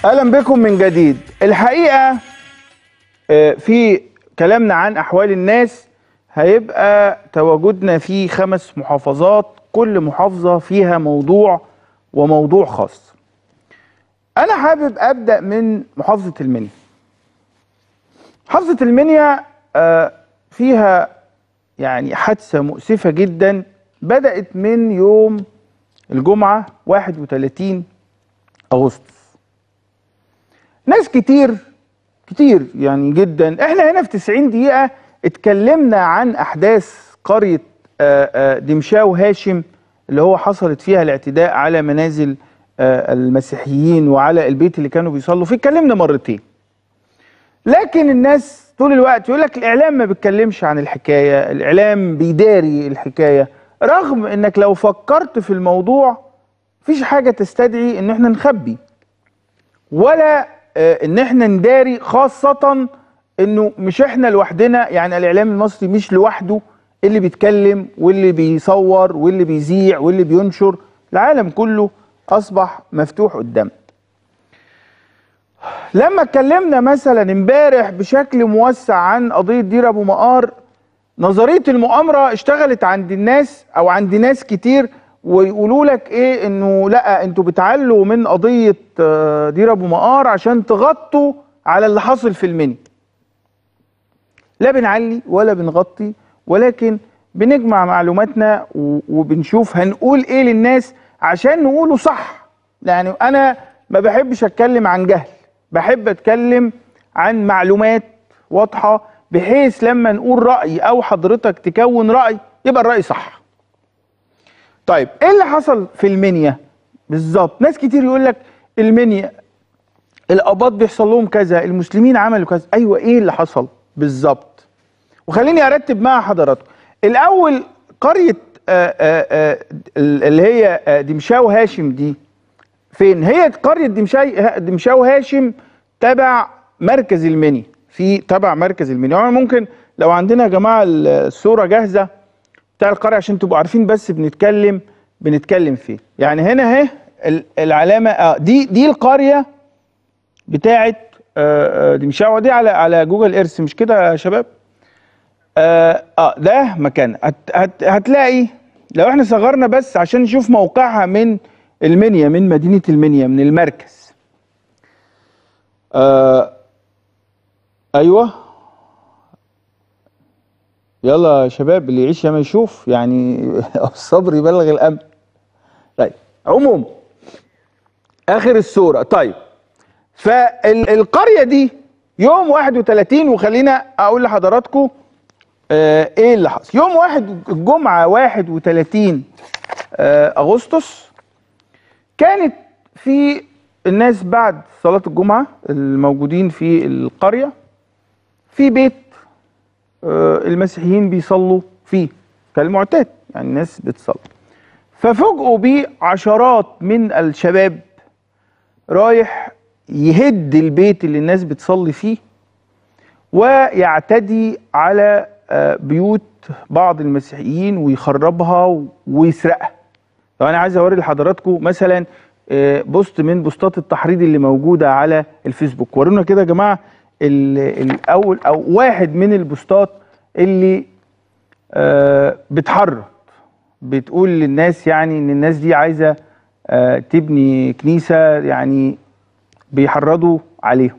اهلا بكم من جديد. الحقيقه في كلامنا عن احوال الناس هيبقى تواجدنا في 5 محافظات، كل محافظه فيها موضوع وموضوع خاص. انا حابب ابدا من محافظه المنيا. محافظه المنيا فيها يعني حادثه مؤسفه جدا بدات من يوم الجمعه 31 اغسطس. ناس كتير يعني جدا. احنا هنا في 90 دقيقة اتكلمنا عن احداث قرية دمشاو هاشم اللي هو حصلت فيها الاعتداء على منازل المسيحيين وعلى البيت اللي كانوا بيصلوا فيه. اتكلمنا مرتين، لكن الناس طول الوقت يقول لك الاعلام ما بيتكلمش عن الحكاية، الاعلام بيداري الحكاية، رغم انك لو فكرت في الموضوع مفيش حاجة تستدعي ان احنا نخبي ولا ان احنا نداري، خاصة انه مش احنا لوحدنا. يعني الاعلام المصري مش لوحده اللي بيتكلم واللي بيصور واللي بيذيع واللي بينشر، العالم كله اصبح مفتوح قدامنا. لما اتكلمنا مثلا امبارح بشكل موسع عن قضية دير ابو مقار، نظرية المؤامرة اشتغلت عند الناس او عند ناس كتير، ويقولوا لك ايه انه لا انتوا بتعلوا من قضية دير ابو مقار عشان تغطوا على اللي حصل في المنيا. لا بنعلي ولا بنغطي، ولكن بنجمع معلوماتنا وبنشوف هنقول ايه للناس عشان نقوله صح. يعني انا ما بحبش اتكلم عن جهل، بحب اتكلم عن معلومات واضحة بحيث لما نقول رأي او حضرتك تكون رأي يبقى الرأي صح. طيب ايه اللي حصل في المنيا بالظبط؟ ناس كتير يقول لك المنيا الاباط بيحصل لهم كذا، المسلمين عملوا كذا. ايوه، ايه اللي حصل بالظبط؟ وخليني ارتب مع حضراتكم. الاول قريه اللي هي دمشاو هاشم دي فين؟ هي قريه دمشاو هاشم تبع مركز المنيا، تبع مركز المنيا. يعني ممكن لو عندنا يا جماعه الصوره جاهزه بتاع القرية عشان تبقوا عارفين بس بنتكلم فيه. يعني هنا اهي العلامة دي القرية بتاعت دمشاو دي على جوجل ايرث، مش كده يا شباب؟ ده مكان هتلاقي لو احنا صغرنا بس عشان نشوف موقعها من المنيا، من مدينة المنيا، من المركز. ايوه يلا يا شباب، اللي يعيش ما يشوف، يعني الصبر يبلغ الامل. طيب عموما اخر الصوره. طيب فالقريه دي يوم 31، وخلينا اقول لحضراتكم ايه اللي حصل. يوم الجمعه 31 اغسطس كانت في الناس بعد صلاه الجمعه الموجودين في القريه في بيت المسيحيين بيصلوا فيه كالمعتاد، يعني الناس بتصلي. ففوجئوا بعشرات من الشباب رايح يهد البيت اللي الناس بتصلي فيه ويعتدي على بيوت بعض المسيحيين ويخربها ويسرقها. طب انا عايز اوري لحضراتكم مثلا بوست من بوستات التحريض اللي موجوده على الفيسبوك. ورونا كده يا جماعه الاول او واحد من البوستات اللي بتحرض، بتقول للناس يعني ان الناس دي عايزه تبني كنيسه، يعني بيحرضوا عليهم.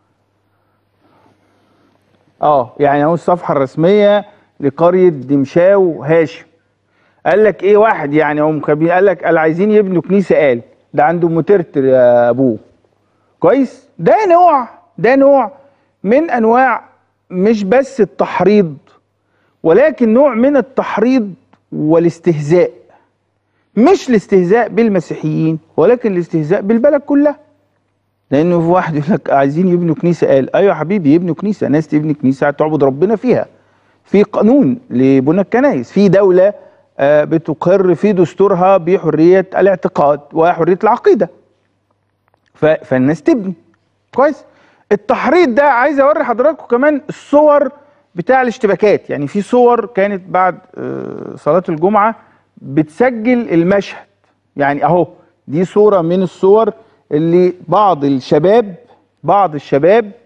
يعني اهو الصفحه الرسميه لقريه دمشاو هاشم. قال لك ايه؟ واحد يعني هم قال لك عايزين يبنوا كنيسه، قال ده عنده مترتر يا ابوه. كويس؟ ده نوع من انواع مش بس التحريض، ولكن نوع من التحريض والاستهزاء. مش الاستهزاء بالمسيحيين ولكن الاستهزاء بالبلد كلها. لانه في واحد يقول لك عايزين يبنوا كنيسه، قال ايوه يا حبيبي يبنوا كنيسه، ناس تبني كنيسه تعبد ربنا فيها، في قانون لبناء الكنائس، في دوله بتقر في دستورها بحريه الاعتقاد وحريه العقيده، فالناس تبني. كويس؟ التحريض ده عايز اوري حضراتكم كمان الصور بتاع الاشتباكات. يعني في صور كانت بعد صلاة الجمعة بتسجل المشهد. يعني اهو دي صورة من الصور اللي بعض الشباب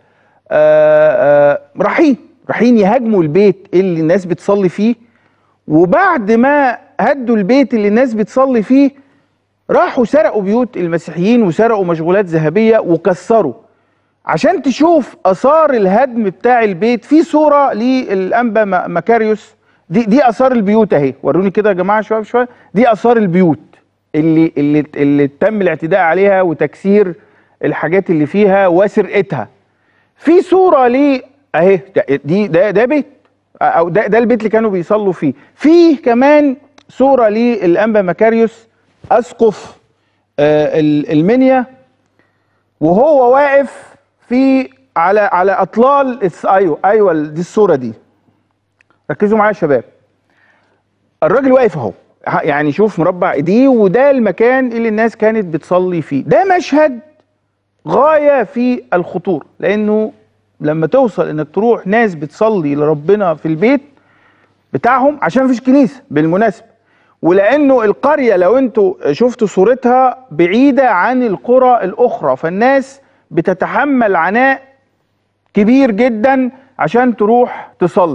رايحين يهاجموا البيت اللي الناس بتصلي فيه، وبعد ما هدوا البيت اللي الناس بتصلي فيه راحوا سرقوا بيوت المسيحيين وسرقوا مشغولات ذهبية وكسروا. عشان تشوف آثار الهدم بتاع البيت، في صورة للأنبا مكاريوس، دي آثار البيوت اهي، وروني كده يا جماعة شوية. دي آثار البيوت اللي تم الاعتداء عليها وتكسير الحاجات اللي فيها وسرقتها. في صورة اهي، ده بيت، او ده البيت اللي كانوا بيصلوا فيه. في كمان صورة للأنبا مكاريوس اسقف المنيا وهو واقف على اطلال ايوه دي الصورة دي. ركزوا معايا يا شباب، الراجل واقف اهو، يعني شوف مربع ايديه، وده المكان اللي الناس كانت بتصلي فيه. ده مشهد غاية في الخطورة، لانه لما توصل انك تروح ناس بتصلي لربنا في البيت بتاعهم، عشان مفيش كنيسة بالمناسبة، ولانه القرية لو انتوا شفتوا صورتها بعيدة عن القرى الاخرى، فالناس بتتحمل عناء كبير جدا عشان تروح تصلي.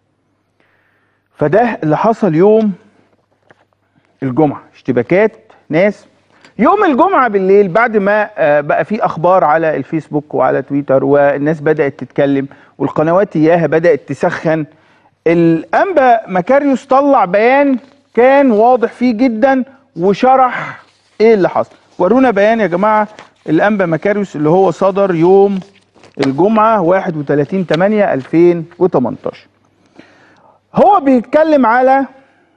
فده اللي حصل يوم الجمعة، اشتباكات ناس يوم الجمعة بالليل، بعد ما بقى في اخبار على الفيسبوك وعلى تويتر والناس بدأت تتكلم والقنوات اياها بدأت تسخن. الأنبا مكاريوس طلع بيان كان واضح فيه جدا وشرح ايه اللي حصل. ورونا بيان يا جماعة الأنبا مكاريوس اللي هو صدر يوم الجمعة 31/8/2018. هو بيتكلم على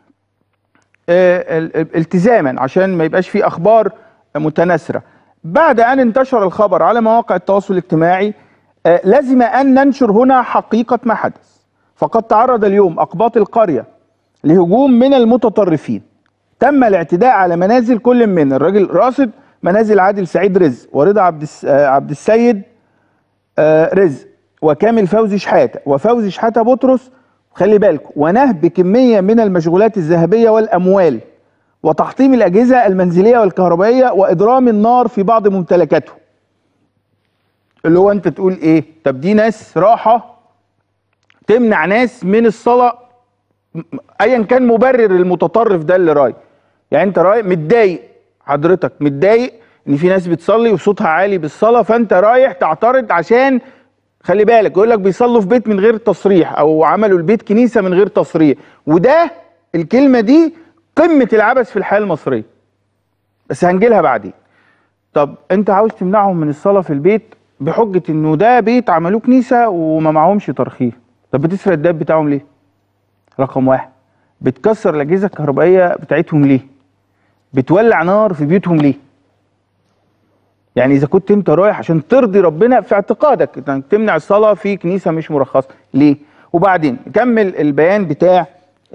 التزاما عشان ما يبقاش فيه أخبار متناثرة. بعد أن انتشر الخبر على مواقع التواصل الاجتماعي لازم أن ننشر هنا حقيقة ما حدث. فقد تعرض اليوم أقباط القرية لهجوم من المتطرفين. تم الاعتداء على منازل كل من الراجل راصد منازل عادل سعيد رزق ورضا عبد السيد رزق وكامل فوزي شحاتة وفوزي شحاتة بطرس، خلي بالكم، ونهب كمية من المشغولات الذهبية والأموال وتحطيم الأجهزة المنزلية والكهربائية وإضرام النار في بعض ممتلكاته. اللي هو أنت تقول إيه؟ طب دي ناس راحة تمنع ناس من الصلاة، ايا كان مبرر المتطرف ده اللي رايح. يعني انت رايح متضايق، حضرتك متضايق ان في ناس بتصلي وصوتها عالي بالصلاه، فانت رايح تعترض عشان خلي بالك يقول لك بيصلوا في بيت من غير تصريح او عملوا البيت كنيسه من غير تصريح. وده الكلمه دي قمه العبث في الحياه المصريه، بس هنجيلها بعدين. طب انت عاوز تمنعهم من الصلاه في البيت بحجه انه ده بيت عملوه كنيسه وما معهمش ترخيص. طب بتسرق الداب بتاعهم ليه؟ رقم واحد. بتكسر الاجهزه الكهربائيه بتاعتهم ليه؟ بتولع نار في بيوتهم ليه؟ يعني اذا كنت انت رايح عشان ترضي ربنا في اعتقادك انك تمنع الصلاه في كنيسه مش مرخصه ليه؟ وبعدين كمل البيان بتاع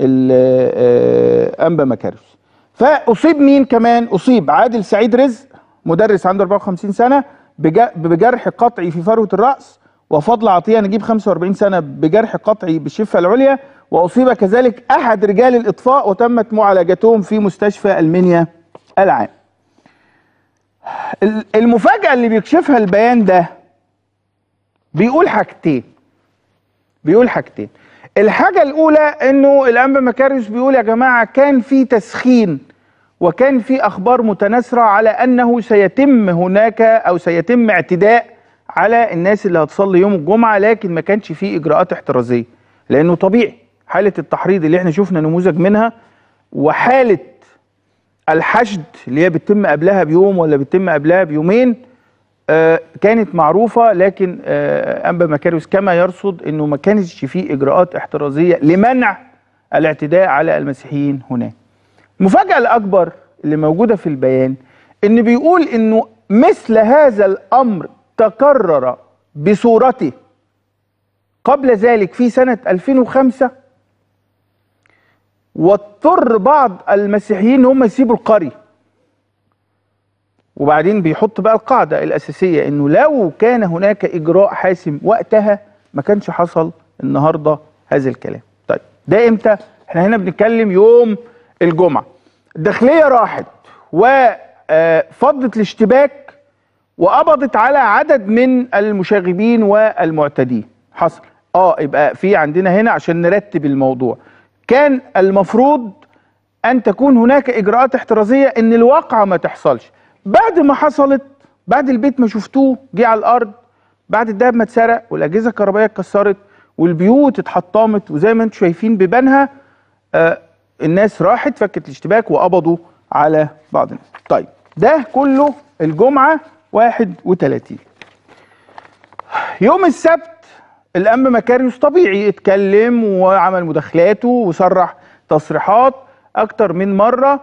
الانبا مكاريوس. فاصيب مين كمان؟ اصيب عادل سعيد رزق مدرس عنده 54 سنه بجرح قطعي في فروه الراس، وفضل عطيه نجيب 45 سنه بجرح قطعي بالشفه العليا، واصيب كذلك احد رجال الاطفاء وتمت معالجتهم في مستشفى المنيا العام. المفاجاه اللي بيكشفها البيان ده بيقول حاجتين. الحاجه الاولى انه الانبا مكاريوس بيقول يا جماعه كان في تسخين وكان في اخبار متناثره على انه سيتم هناك او سيتم اعتداء على الناس اللي هتصلي يوم الجمعه، لكن ما كانش فيه اجراءات احترازيه. لانه طبيعي حاله التحريض اللي احنا شفنا نموذج منها وحاله الحشد اللي هي بتتم قبلها بيوم ولا بتتم قبلها بيومين كانت معروفه، لكن انبا مكاريوس كما يرصد انه ما كانش فيه اجراءات احترازيه لمنع الاعتداء على المسيحيين هناك. المفاجاه الاكبر اللي موجوده في البيان ان بيقول انه مثل هذا الامر تكرر بصورته قبل ذلك في سنه 2005، واضطر بعض المسيحيين ان هم يسيبوا القريه. وبعدين بيحط بقى القاعده الاساسيه انه لو كان هناك اجراء حاسم وقتها ما كانش حصل النهارده هذا الكلام. طيب ده امتى؟ احنا هنا بنتكلم يوم الجمعه. الداخليه راحت وفضت الاشتباك وقبضت على عدد من المشاغبين والمعتدين. حصل يبقى في عندنا هنا عشان نرتب الموضوع، كان المفروض ان تكون هناك اجراءات احترازيه ان الواقعه ما تحصلش. بعد ما حصلت، بعد البيت ما شفتوه جه على الارض، بعد الدهب ما اتسرق والاجهزه الكهربائيه اتكسرت والبيوت اتحطمت وزي ما انتم شايفين بيبانها، الناس راحت فكت الاشتباك وقبضوا على بعض الناس. طيب ده كله الجمعه 31. يوم السبت الأنبا مكاريوس طبيعي اتكلم وعمل مداخلاته وصرح تصريحات أكتر من مرة،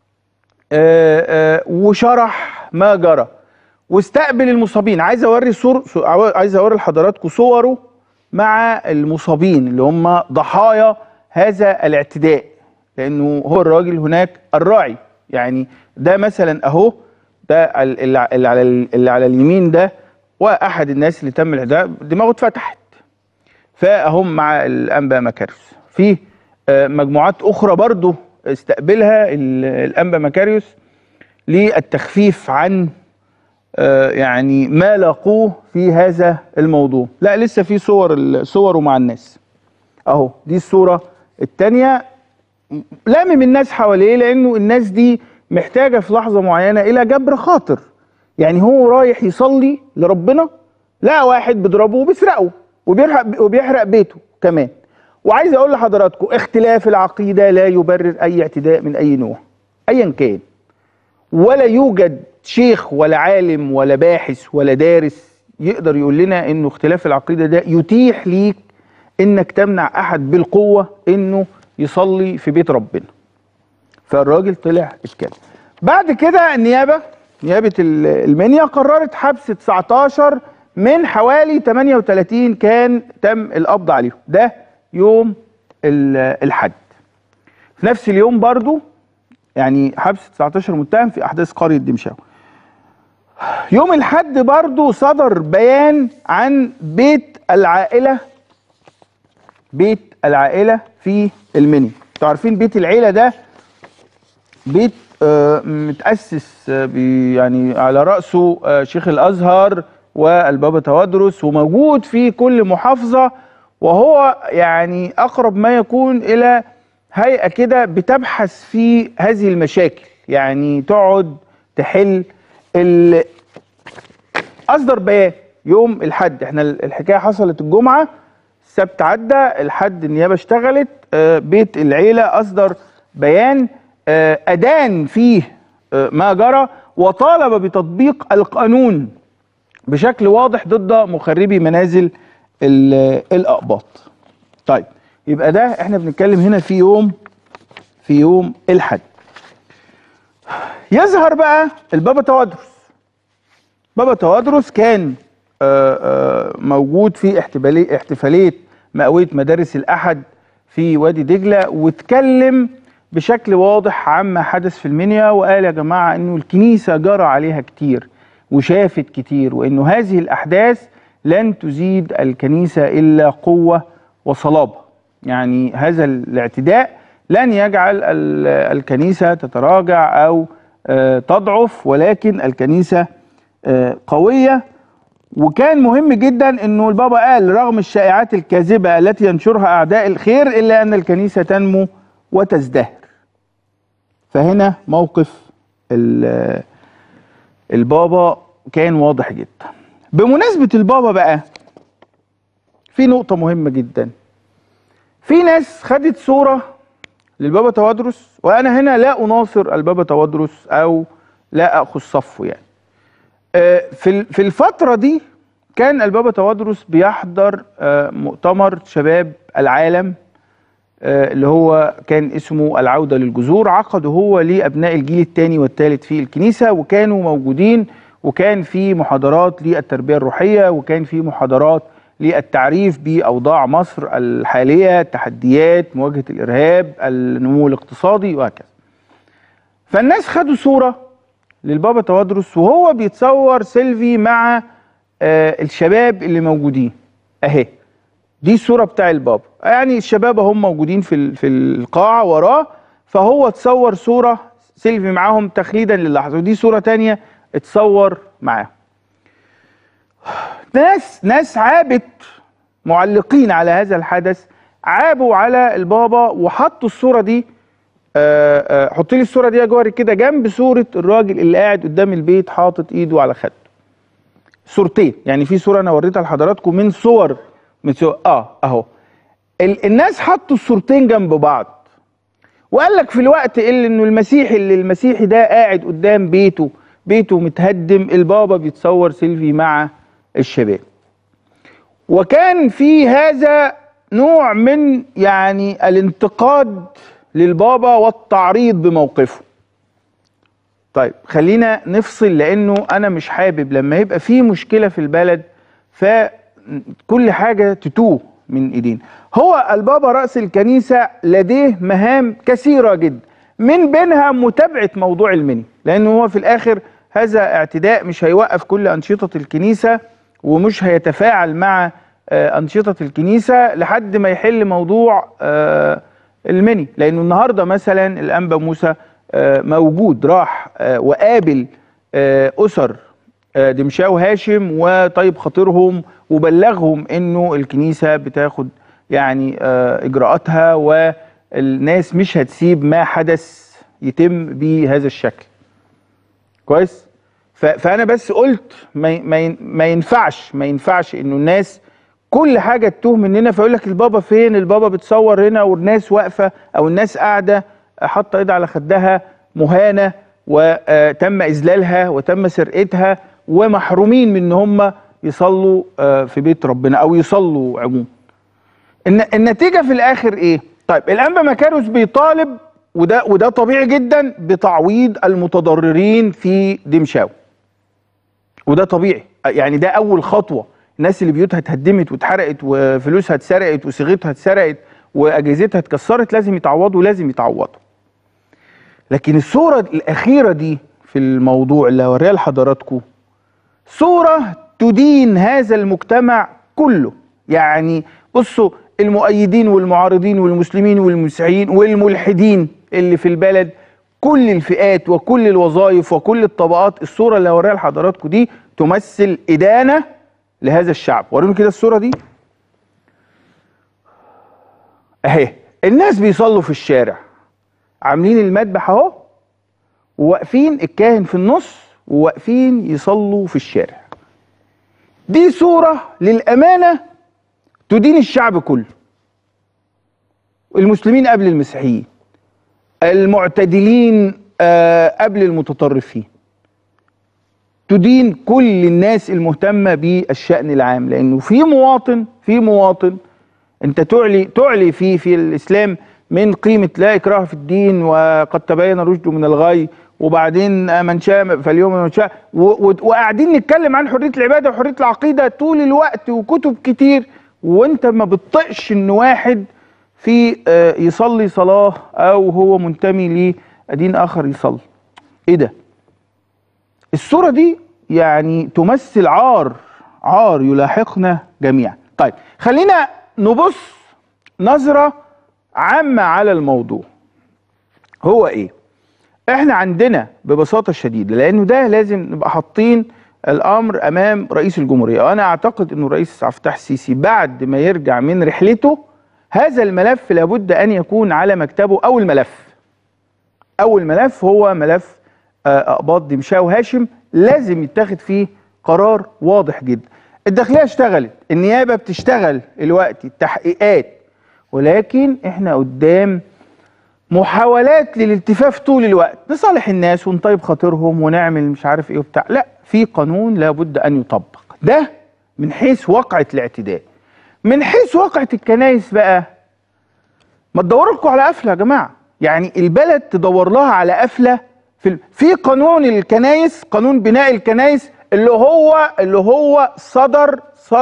وشرح ما جرى واستقبل المصابين. عايز أوري لحضراتكم صوره مع المصابين اللي هم ضحايا هذا الاعتداء، لأنه هو الراجل هناك الراعي. يعني ده مثلا أهو، ده اللي على اليمين ده واحد الناس اللي تم الاعتداء دماغه اتفتحت، فهم مع الأنبا مكاريوس. في مجموعات أخرى برضو استقبلها الأنبا مكاريوس للتخفيف عن يعني ما لاقوه في هذا الموضوع. لا لسه في صوره مع الناس اهو، دي الصورة الثانية، لامم الناس حواليه لأنه الناس دي محتاجة في لحظة معينة إلى جبر خاطر. يعني هو رايح يصلي لربنا، لا واحد بيضربه وبيسرقه وبيحرق بيته كمان. وعايز اقول لحضراتكم اختلاف العقيده لا يبرر اي اعتداء من اي نوع ايا كان، ولا يوجد شيخ ولا عالم ولا باحث ولا دارس يقدر يقول لنا انه اختلاف العقيده ده يتيح ليك انك تمنع احد بالقوه انه يصلي في بيت ربنا. فالراجل طلع اتكلم. بعد كده نيابه المنيا قررت حبس 19 من حوالي 38 كان تم القبض عليهم. ده يوم الحد. في نفس اليوم برضو يعني حبس 19 متهم في احداث قرية دمشاو. يوم الحد برضو صدر بيان عن بيت العائلة في المنيا. انتوا عارفين بيت العيلة ده بيت متأسس يعني على رأسه شيخ الأزهر والبابا توادرس، وموجود في كل محافظة، وهو يعني أقرب ما يكون إلى هيئة كده بتبحث في هذه المشاكل، يعني تقعد تحل. أصدر بيان يوم الحد، احنا الحكاية حصلت الجمعة، السبت عدى، الحد النيابة اشتغلت، بيت العيلة أصدر بيان أدان فيه ما جرى وطالب بتطبيق القانون بشكل واضح ضد مخربي منازل الأقباط. طيب يبقى ده احنا بنتكلم هنا في يوم الحد. يظهر بقى البابا توادرس. بابا توادرس كان موجود في احتفالية مئوية مدارس الأحد في وادي دجلة، واتكلم بشكل واضح عما حدث في المنيا، وقال يا جماعة انه الكنيسة جرى عليها كتير وشافت كتير، وانه هذه الاحداث لن تزيد الكنيسة الا قوة وصلابة. يعني هذا الاعتداء لن يجعل الكنيسة تتراجع او تضعف، ولكن الكنيسة قوية. وكان مهم جدا انه البابا قال رغم الشائعات الكاذبة التي ينشرها اعداء الخير الا ان الكنيسة تنمو وتزدهر. فهنا موقف البابا كان واضح جدا. بمناسبة البابا بقى في نقطة مهمة جدا. في ناس خدت صورة للبابا توادرس، وانا هنا لا اناصر البابا توادرس او لا اخذ صفه يعني. في الفترة دي كان البابا توادرس بيحضر مؤتمر شباب العالم اللي هو كان اسمه العودة للجذور، عقده هو لأبناء الجيل الثاني والثالث في الكنيسة، وكانوا موجودين، وكان في محاضرات للتربية الروحية، وكان في محاضرات للتعريف بأوضاع مصر الحالية، التحديات، مواجهة الإرهاب، النمو الاقتصادي وهكذا. فالناس خدوا صورة للبابا توادرس وهو بيتصور سيلفي مع الشباب اللي موجودين اهي. دي الصورة بتاع البابا، يعني الشباب هم موجودين في القاعة وراه، فهو تصور صورة سيلفي معاهم تخليدا للحظة، ودي صورة تانية اتصور معاهم. ناس عابت، معلقين على هذا الحدث، عابوا على البابا وحطوا الصورة دي. حط لي الصورة دي يا جوهري كده جنب صورة الراجل اللي قاعد قدام البيت حاطط ايده على خده. صورتين، يعني في صورة انا وريتها لحضراتكم من صور اهو. الناس حطوا الصورتين جنب بعض، وقال لك في الوقت اللي انه المسيحي ده قاعد قدام بيته متهدم، البابا بيتصور سيلفي مع الشباب. وكان في هذا نوع من يعني الانتقاد للبابا والتعريض بموقفه. طيب خلينا نفصل، لانه انا مش حابب لما يبقى في مشكلة في البلد فكل حاجة تتوه من ايدينا. هو البابا رأس الكنيسة لديه مهام كثيرة جدا، من بينها متابعة موضوع المني، لانه هو في الاخر هذا اعتداء مش هيوقف كل انشطة الكنيسة ومش هيتفاعل مع أنشطة الكنيسة لحد ما يحل موضوع المني. لأنه النهاردة مثلا الأنبا موسى موجود، راح وقابل أسر دمشاو هاشم وطيب خاطرهم، وبلغهم إنه الكنيسة بتاخد يعني إجراءاتها، والناس مش هتسيب ما حدث يتم بهذا الشكل. كويس؟ فأنا بس قلت ما ينفعش إنه الناس كل حاجة تتوه مننا، فيقول لك البابا فين؟ البابا بتصور هنا والناس واقفة أو الناس قاعدة حاطة إيدها على خدها مهانة، وتم إذلالها وتم سرقتها، ومحرومين من إن هم يصلوا في بيت ربنا أو يصلوا عموما. النتيجة في الآخر إيه؟ طيب الأنبا مكاريوس بيطالب، وده طبيعي جدا، بتعويض المتضررين في دمشاو، وده طبيعي، يعني ده أول خطوة. الناس اللي بيوتها اتهدمت واتحرقت وفلوسها اتسرقت وصيغتها اتسرقت واجهزتها اتكسرت لازم يتعوضوا. لكن الصورة الأخيرة دي في الموضوع اللي هوريها لحضراتكم صورة تدين هذا المجتمع كله. يعني بصوا، المؤيدين والمعارضين والمسلمين والمسيحيين والملحدين اللي في البلد، كل الفئات وكل الوظائف وكل الطبقات، الصورة اللي هوريها لحضراتكم دي تمثل إدانة لهذا الشعب. وروني كده الصورة دي اهي، الناس بيصلوا في الشارع، عاملين المذبح اهو، وواقفين الكاهن في النص وواقفين يصلوا في الشارع. دي صورة للأمانة تدين الشعب كله، المسلمين قبل المسيحيين، المعتدلين قبل المتطرفين، تدين كل الناس المهتمة بالشأن العام. لأنه في مواطن أنت تعلي في الإسلام من قيمة لا إكراه في الدين وقد تبين الرشد من الغي، وبعدين من شاء فاليوم من شاء، وقاعدين نتكلم عن حرية العبادة وحرية العقيدة طول الوقت وكتب كتير، وأنت ما بتطقش إن واحد في يصلي صلاة أو هو منتمي لدين آخر يصلي. إيه ده؟ الصورة دي يعني تمثل عار يلاحقنا جميعا. طيب خلينا نبص نظرة عامة على الموضوع. هو ايه؟ احنا عندنا ببساطة شديدة، لانه ده لازم نبقى حاطين الامر امام رئيس الجمهورية، وانا اعتقد انه الرئيس عبد الفتاح السيسي بعد ما يرجع من رحلته هذا الملف لابد ان يكون على مكتبه. اول ملف هو ملف اقباط دمشاو هاشم، لازم يتاخد فيه قرار واضح جدا. الداخلية اشتغلت، النيابة بتشتغل الوقت، التحقيقات، ولكن احنا قدام محاولات للالتفاف طول الوقت، نصالح الناس ونطيب خاطرهم ونعمل مش عارف ايه وبتاع. لا، في قانون لابد ان يطبق. ده من حيث واقعة الاعتداء. من حيث واقعة الكنائس بقى، ما تدوروا لكم على قفلة يا جماعة. يعني البلد تدور لها على قفلة في قانون الكنائس، قانون بناء الكنائس اللي هو صدر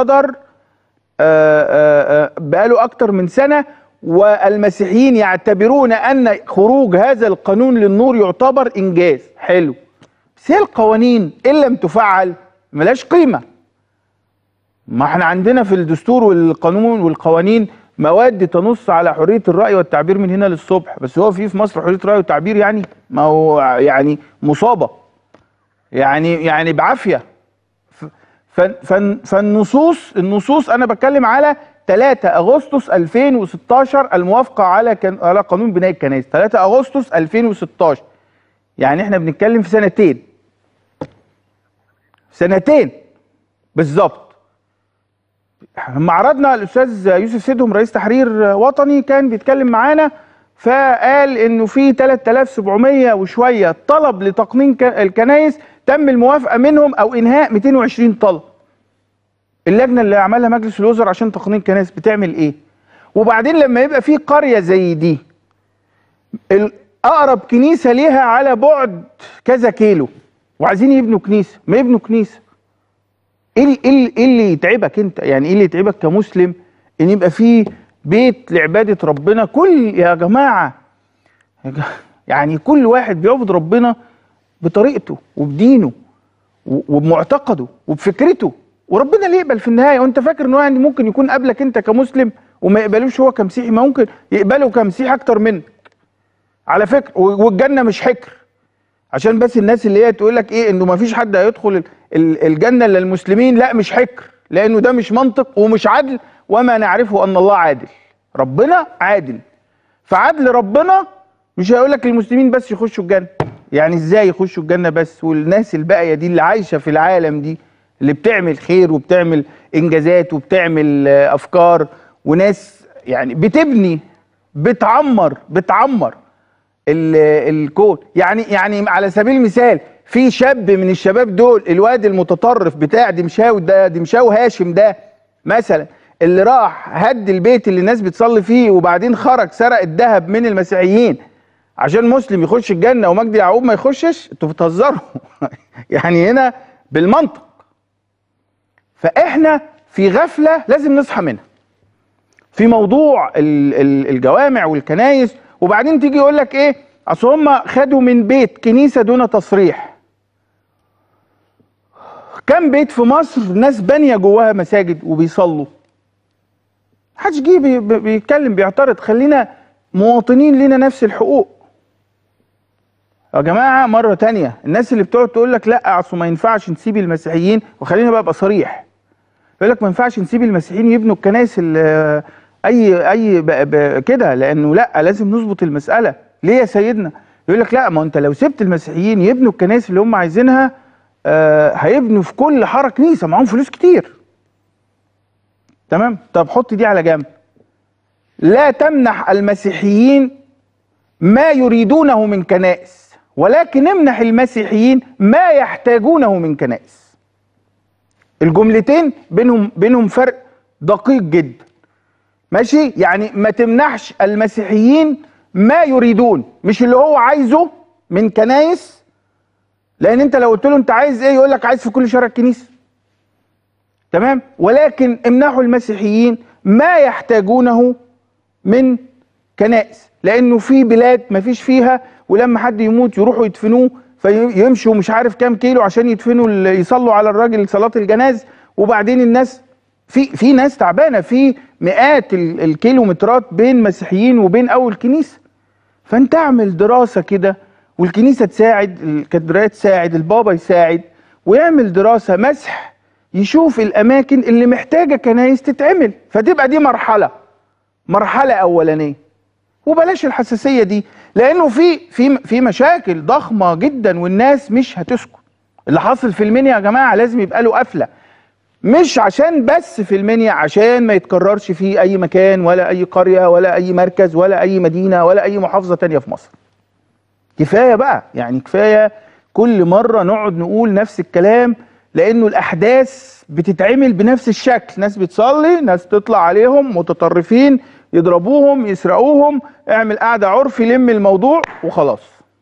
بقاله أكتر من سنة، والمسيحيين يعتبرون أن خروج هذا القانون للنور يعتبر إنجاز حلو. بس هي القوانين إن لم تفعل ملاش قيمة. ما احنا عندنا في الدستور والقانون والقوانين مواد تنص على حرية الرأي والتعبير من هنا للصبح، بس هو في مصر حرية رأي والتعبير؟ يعني ما هو يعني مصابة، يعني بعافية. فالنصوص انا بتكلم على 3 اغسطس 2016 الموافقه على قانون بناء الكنائس. 3 اغسطس 2016، يعني احنا بنتكلم في سنتين بالظبط. لما عرضنا الاستاذ يوسف سيدهم رئيس تحرير وطني كان بيتكلم معانا، فقال انه في 3700 وشويه طلب لتقنين الكنائس تم الموافقه منهم او انهاء 220 طلب. اللجنه اللي عملها مجلس الوزراء عشان تقنين الكنائس بتعمل ايه؟ وبعدين لما يبقى في قريه زي دي اقرب كنيسه ليها على بعد كذا كيلو وعايزين يبنوا كنيسه، ما يبنوا كنيسه. ايه اللي يتعبك انت؟ يعني ايه اللي يتعبك كمسلم ان يبقى في بيت لعباده ربنا؟ يا جماعه يعني كل واحد بيعبد ربنا بطريقته وبدينه وبمعتقده وبفكرته، وربنا اللي يقبل في النهايه. وانت فاكر ان هو يعني ممكن يكون قبلك انت كمسلم وما يقبلوش هو كمسيحي؟ ما ممكن يقبله كمسيحي اكتر منك على فكره. والجنه مش حكر، عشان بس الناس اللي هي تقول لك ايه انه ما فيش حد هيدخل الجنه الا المسلمين. لا، مش حكر، لانه ده مش منطق ومش عدل، وما نعرفه ان الله عادل. ربنا عادل، فعدل ربنا مش هيقول لك المسلمين بس يخشوا الجنه. يعني ازاي يخشوا الجنه بس والناس الباقيه دي اللي عايشه في العالم دي اللي بتعمل خير وبتعمل انجازات وبتعمل افكار وناس يعني بتبني بتعمر الكون. يعني على سبيل المثال في شاب من الشباب دول، الواد المتطرف بتاع دمشاو هاشم ده مثلا، اللي راح هد البيت اللي الناس بتصلي فيه وبعدين خرج سرق الذهب من المسيحيين عشان مسلم يخش الجنه ومجدي يعقوب ما يخشش. انتوا بتهزروا يعني هنا بالمنطق. فاحنا في غفله لازم نصحى منها في موضوع الجوامع والكنايس. وبعدين تيجي يقول لك ايه، اصل هم خدوا من بيت كنيسه دون تصريح. كم بيت في مصر ناس بانيه جواها مساجد وبيصلوا؟ محدش جه بيتكلم بيعترض. خلينا مواطنين لنا نفس الحقوق يا جماعه. مره تانية الناس اللي بتقعد تقول لك لا اصل ما ينفعش نسيب المسيحيين، وخلينا بقى صريح، يقول لك ما ينفعش نسيب المسيحيين يبنوا الكنائس كده، لانه لا لازم نظبط المساله. ليه يا سيدنا؟ يقول لك لا، ما انت لو سبت المسيحيين يبنوا الكنائس اللي هم عايزينها هيبنوا في كل حاره كنيسه، معاهم فلوس كتير. تمام؟ طب حط دي على جنب. لا تمنح المسيحيين ما يريدونه من كنائس، ولكن امنح المسيحيين ما يحتاجونه من كنائس. الجملتين بينهم فرق دقيق جدا. ماشي؟ يعني ما تمنحش المسيحيين ما يريدون، مش اللي هو عايزه من كنايس، لان انت لو قلت له انت عايز ايه يقول لك عايز في كل شارع كنيسه. تمام؟ ولكن امنحوا المسيحيين ما يحتاجونه من كنائس، لانه في بلاد ما فيش فيها، ولما حد يموت يروحوا يدفنوه فيمشوا مش عارف كام كيلو عشان يدفنوا يصلوا على الراجل صلاه الجناز. وبعدين الناس في ناس تعبانه، في مئات الكيلومترات بين مسيحيين وبين اول كنيسه. فانت اعمل دراسه كده، والكنيسه تساعد، الكاتدرائيه تساعد، البابا يساعد، ويعمل دراسه مسح يشوف الاماكن اللي محتاجه كنايس تتعمل. فتبقى دي مرحله اولانيه، وبلاش الحساسيه دي، لانه في مشاكل ضخمه جدا والناس مش هتسكت. اللي حاصل في المنيا يا جماعه لازم يبقى له قفله، مش عشان بس في المنيا، عشان ما يتكررش في اي مكان ولا اي قريه ولا اي مركز ولا اي مدينه ولا اي محافظه تانية في مصر. كفايه بقى، يعني كفايه كل مره نقعد نقول نفس الكلام، لانه الاحداث بتتعمل بنفس الشكل. ناس بتصلي، ناس تطلع عليهم متطرفين يضربوهم يسرقوهم، اعمل قعده عرفي لم الموضوع وخلاص.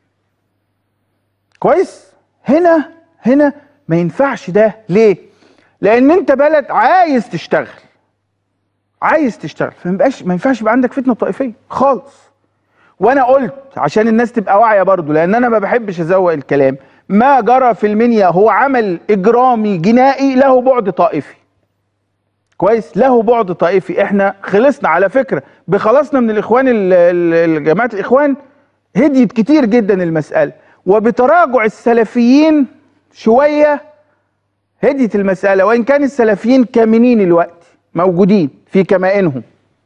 كويس؟ هنا ما ينفعش ده. ليه؟ لان انت بلد عايز تشتغل، فما ينفعش يبقى عندك فتنه طائفيه خالص. وانا قلت عشان الناس تبقى واعيه برضو، لان انا ما بحبش ازوق الكلام، ما جرى في المنيا هو عمل اجرامي جنائي له بعد طائفي. كويس؟ له بعد طائفي. احنا خلصنا على فكره بخلصنا من الاخوان، جماعه الاخوان هديت كتير جدا المساله، وبتراجع السلفيين شويه هديت المسألة، وإن كان السلفيين كامنين الوقت موجودين في كمائنهم.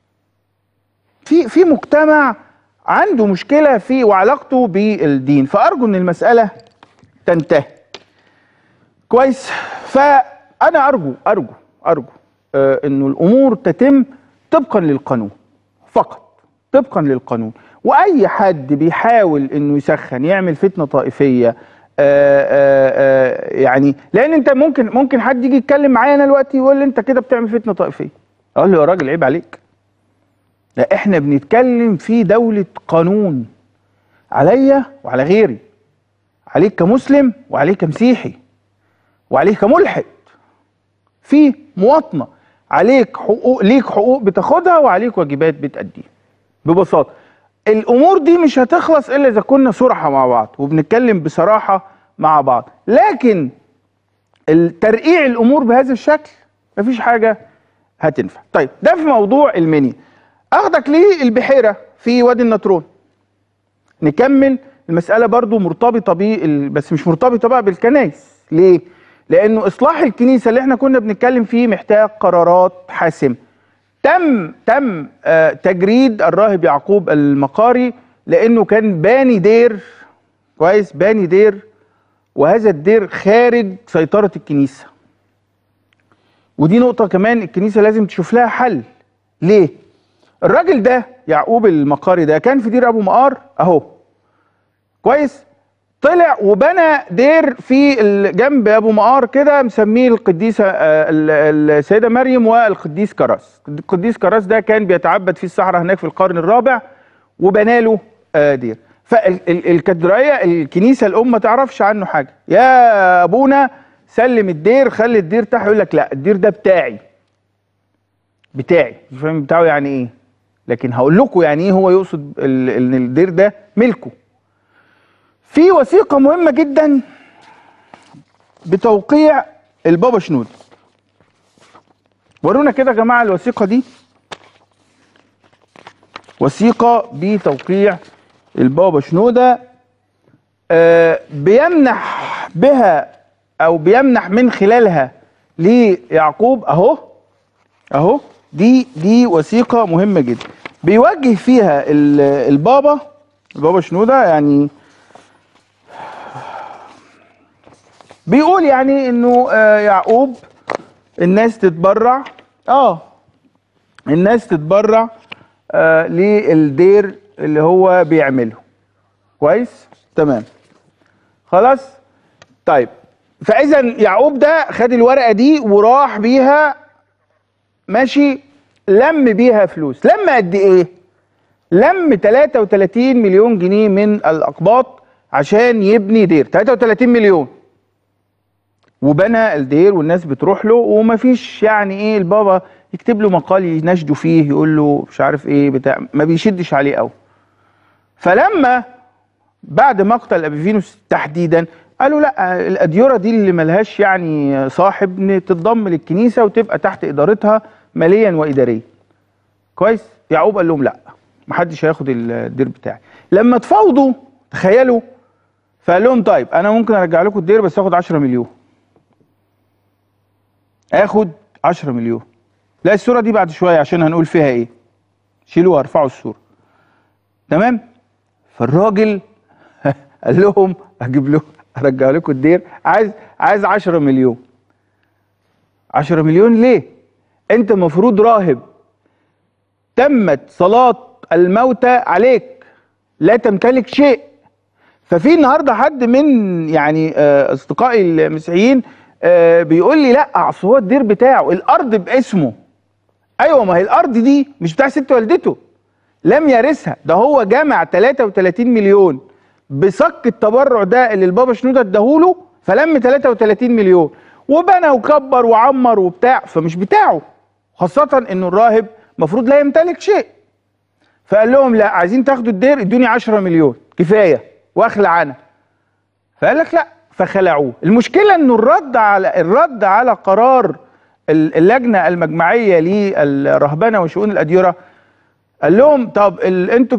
في مجتمع عنده مشكلة في وعلاقته بالدين، فأرجو إن المسألة تنتهي. كويس؟ فأنا أرجو إنه الأمور تتم طبقا للقانون فقط، طبقا للقانون. وأي حد بيحاول إنه يسخن يعمل فتنة طائفية، يعني لأن أنت ممكن حد يجي يتكلم معايا أنا دلوقتي يقول لي أنت كده بتعمل فتنة طائفية. أقول له يا راجل عيب عليك. لا، إحنا بنتكلم في دولة قانون، عليا وعلى غيري، عليك كمسلم وعليك كمسيحي وعليك كملحد، في مواطنة، عليك حقوق، ليك حقوق بتاخدها وعليك واجبات بتأديها. ببساطة الأمور دي مش هتخلص إلا إذا كنا صراحة مع بعض وبنتكلم بصراحة مع بعض، لكن ترقيع الأمور بهذا الشكل مفيش حاجة هتنفع. طيب ده في موضوع المنيا. أخدك للبحيرة في وادي النطرون. نكمل المسألة برضو مرتبطة بس مش مرتبطة بقى بالكنائس. ليه؟ لأنه إصلاح الكنيسة اللي احنا كنا بنتكلم فيه محتاج قرارات حاسمة. تم تجريد الراهب يعقوب المقاري لأنه كان باني دير، كويس، باني دير، وهذا الدير خارج سيطرة الكنيسة. ودي نقطة كمان الكنيسة لازم تشوف لها حل. ليه؟ الراجل ده يعقوب المقاري ده كان في دير أبو مقار أهو، كويس، طلع وبنى دير في جنب ابو مقار كده مسميه القديسه السيده مريم والقديس كراس. القديس كراس ده كان بيتعبد في الصحراء هناك في القرن الرابع، وبنى له دير. فالكاتدرائيه الكنيسه الام ما تعرفش عنه حاجه. يا ابونا سلم الدير، خلي الدير تحت. يقول لك لا، الدير ده بتاعي. مش فاهم بتاعه يعني ايه، لكن هقول لكم يعني ايه هو يقصد ان الدير ده ملكه. في وثيقة مهمة جدا بتوقيع البابا شنودة. ورونا كده يا جماعة الوثيقة دي. وثيقة بتوقيع البابا شنودة، بيمنح بها أو بيمنح من خلالها ليعقوب. أهو دي وثيقة مهمة جدا بيوجه فيها البابا شنودة، يعني بيقول يعني انه يعقوب الناس تتبرع للدير اللي هو بيعمله. كويس؟ تمام، خلاص. طيب فاذا يعقوب ده خد الورقه دي وراح بيها ماشي، لم بيها فلوس. لم قد ايه؟ لم 33 مليون جنيه من الاقباط عشان يبني دير. 33 مليون، وبنى الدير والناس بتروح له، ومفيش يعني ايه البابا يكتب له مقال يناشده فيه يقول له مش عارف ايه بتاع، ما بيشدش عليه قوي. فلما بعد مقتل ابيفينوس تحديدا قالوا لا، الاديره دي اللي ملهاش يعني صاحب تتضم للكنيسه وتبقى تحت ادارتها ماليا واداريا. كويس؟ يعقوب قال لهم لا، محدش هياخد الدير بتاعي. لما تفاوضوا تخيلوا، فقال لهم طيب انا ممكن ارجع لكم الدير بس اخد 10 مليون. اخد 10 مليون. لا، الصوره دي بعد شويه عشان هنقول فيها ايه. شيلوها ارفعوا الصوره. تمام؟ فالراجل قال لهم ارجع لكم الدير، عايز 10 مليون. 10 مليون ليه؟ انت المفروض راهب تمت صلاه الموتى عليك، لا تمتلك شيء. ففي النهارده حد من يعني اصدقائي المسيحيين بيقول لي لا، اصل هو الدير بتاعه، الارض باسمه. ايوه، ما هي الارض دي مش بتاع ست والدته، لم يرثها، ده هو جمع 33 مليون بصك التبرع ده اللي البابا شنودة اداهوله، فلم 33 مليون وبنى وكبر وعمر وبتاع، فمش بتاعه، خاصة انه الراهب المفروض لا يمتلك شيء. فقال لهم لا، عايزين تاخدوا الدير ادوني 10 مليون كفايه واخلع انا. فقال لك لا، فخلعوه. المشكله انه الرد على قرار اللجنه المجمعيه للرهبنه وشؤون الاديره، قال لهم طب انتوا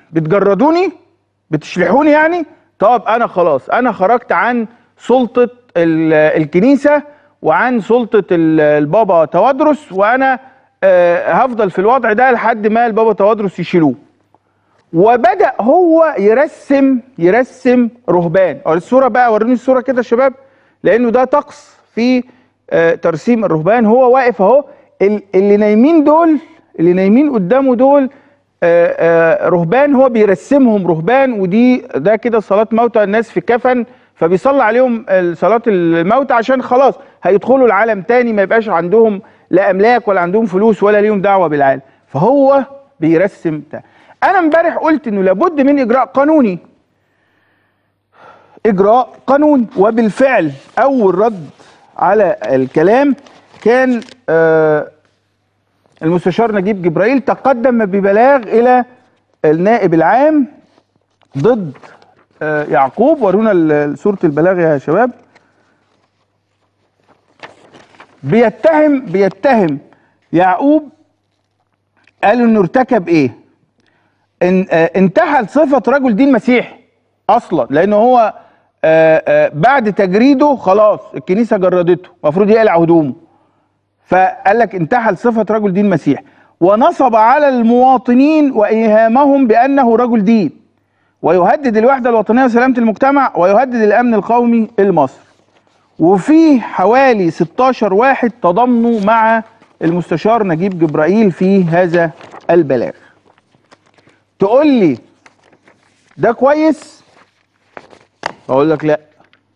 بتجردوني، بتشلحوني يعني. طب انا خلاص، انا خرجت عن سلطه الكنيسة وعن سلطة البابا توادرس، وأنا هفضل في الوضع ده لحد ما البابا توادرس يشيلوه. وبدأ هو يرسم رهبان. الصورة بقى، وروني الصورة كده يا شباب، لأنه ده طقس في ترسيم الرهبان. هو واقف اهو، اللي نايمين دول، اللي نايمين قدامه دول رهبان، هو بيرسمهم رهبان. ده كده صلاة موتى، الناس في كفن فبيصلي عليهم صلاة الموتى عشان خلاص هيدخلوا العالم تاني، ما يبقاش عندهم لا املاك ولا عندهم فلوس ولا ليهم دعوة بالعالم، فهو بيرسم ده. انا امبارح قلت انه لابد من اجراء قانوني، وبالفعل اول رد على الكلام كان المستشار نجيب جبرائيل تقدم ببلاغ الى النائب العام ضد يعقوب. ورونا صورة البلاغ يا شباب. بيتهم يعقوب، قالوا انه ارتكب ايه؟ انتحل صفة رجل دين مسيحي اصلا، لانه هو بعد تجريده خلاص الكنيسة جردته، المفروض يقلع هدومه، فقال لك انتحل صفة رجل دين مسيحي، ونصب على المواطنين وايهامهم بانه رجل دين، ويهدد الوحدة الوطنية وسلامة المجتمع، ويهدد الامن القومي المصري. وفي حوالي 16 واحد تضامنوا مع المستشار نجيب جبرائيل في هذا البلاغ. تقول لي ده كويس؟ اقول لك لا.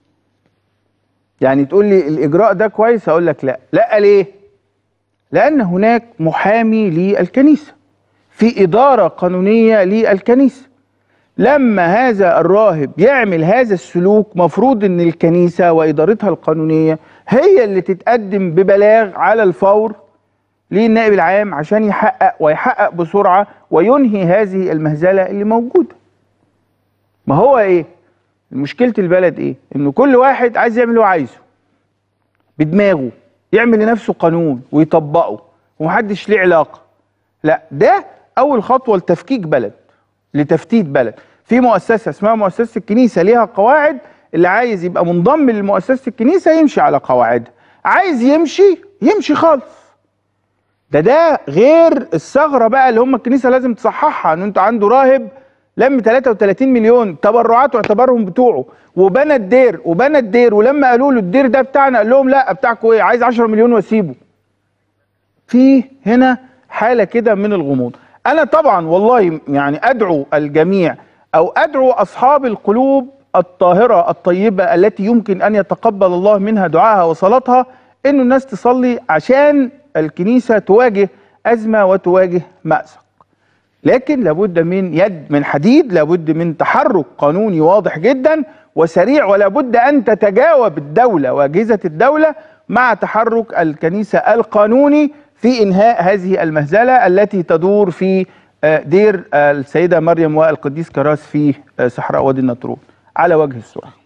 يعني تقول لي الاجراء ده كويس؟ اقول لك لا. لا ليه؟ لان هناك محامي للكنيسة، في ادارة قانونية للكنيسة. لما هذا الراهب يعمل هذا السلوك، مفروض ان الكنيسة وادارتها القانونية هي اللي تتقدم ببلاغ على الفور للنائب العام عشان يحقق بسرعة وينهي هذه المهزلة اللي موجودة. ما هو ايه مشكلة البلد؟ ايه؟ انه كل واحد عايز يعمل اللي هو عايزه بدماغه، يعمل لنفسه قانون ويطبقه ومحدش ليه علاقة. لا، ده اول خطوة لتفكيك بلد، لتفتيت بلد. في مؤسسة اسمها مؤسسة الكنيسة ليها قواعد، اللي عايز يبقى منضم لمؤسسة الكنيسة يمشي على قواعدها، عايز يمشي خالص. ده غير الثغرة بقى اللي هم الكنيسة لازم تصححها، ان انت عنده راهب لم 33 مليون تبرعات واعتبرهم بتوعه، وبنى الدير، ولما قالوا له الدير ده بتاعنا قال لهم لا، بتاعكم ايه؟ عايز 10 مليون واسيبه. في هنا حالة كده من الغموض. انا طبعا والله يعني ادعو الجميع، او ادعو اصحاب القلوب الطاهرة الطيبة التي يمكن ان يتقبل الله منها دعاها وصلاتها، انه الناس تصلي عشان الكنيسة تواجه ازمة وتواجه مأزق. لكن لابد من يد من حديد، لابد من تحرك قانوني واضح جدا وسريع، ولابد ان تتجاوب الدولة واجهزة الدولة مع تحرك الكنيسة القانوني في انهاء هذه المهزلة التي تدور في دير السيدة مريم والقديس كراس في صحراء وادي النطرون على وجه السرعة.